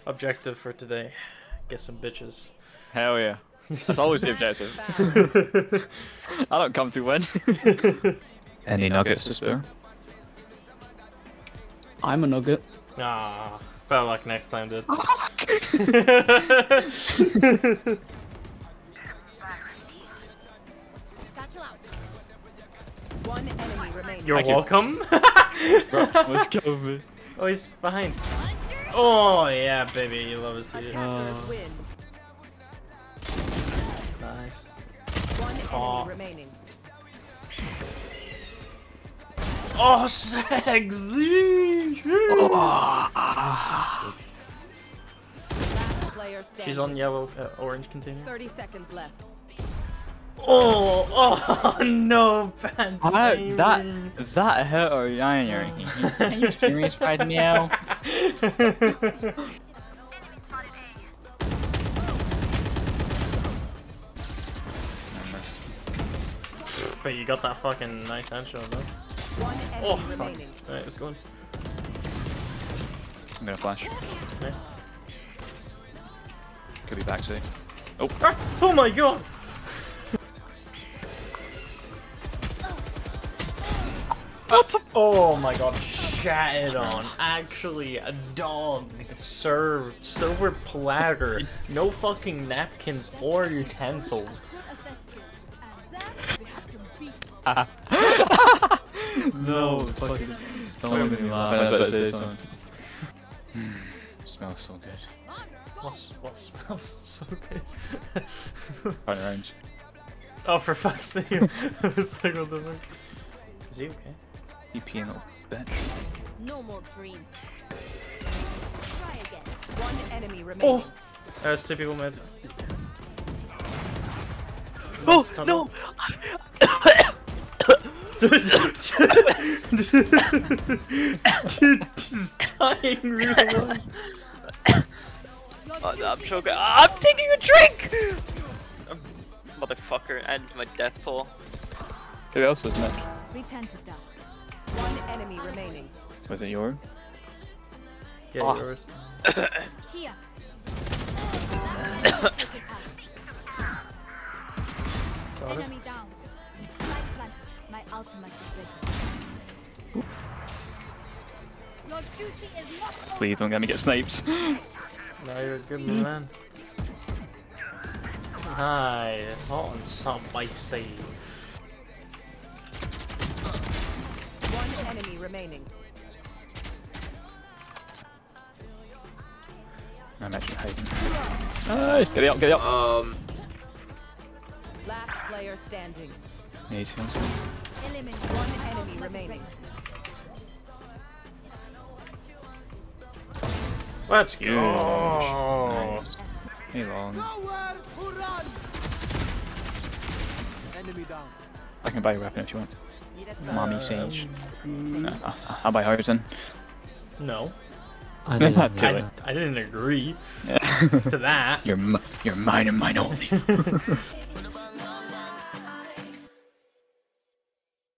Objective for today. Get some bitches. Hell yeah. That's always the objective. I don't come to win. Any nuggets to spare? I'm a nugget. Ah, better luck next time, dude. One enemy remaining. You're welcome. Bro, let's go, man. Oh, he's behind. Oh yeah, baby, you love to see it. Attackers win. Nice. One Oh. enemy remaining. Oh, sex! Last player standing. She's on yellow, orange container. 30 seconds left. Oh no, bad timing. That hurt her. Are you serious right now? But you got that fucking nice headshot, though. One enemy Oh, fuck. remaining. Alright, let's go in. I'm gonna flash. Nice. Could be back soon. Oh. Ah, oh my god! Oh my god, chatted on. Actually, a dog served silver platter. No fucking napkins or utensils. No, fucking. Don't make me laugh. I was about to say something. Smells so good. What smells so good? Right range. Oh, for fuck's sake. I was like, what the fuck? Is he okay? You peeing little bitch. No more dreams. Try again. One enemy remaining. Oh! There's two people mid. Oh, no! Dude, just dying real life. Oh, no, I'm so good. I'm taking a drink! Motherfucker, and my death pull. Who else is left? Return to dust. One enemy remaining. Was it yours? Yeah, Oh. yours. Here. Got it. Enemy down. Light planted. My ultimate is ready. Your duty is not over. Please don't get me get snipes. Now you're a good man. Nice. Hot on some by save. One enemy remaining. I'm actually hiding. Nice, get it up, get it up. Last player standing. Yeah, he's here. Eliminate one enemy remaining. Let's go. Nice. Hey, long. I can buy a weapon if you want. Mommy Sage. I'll buy hers then. No. I Do didn't. it. I didn't agree Yeah. to that. You're mine and mine only.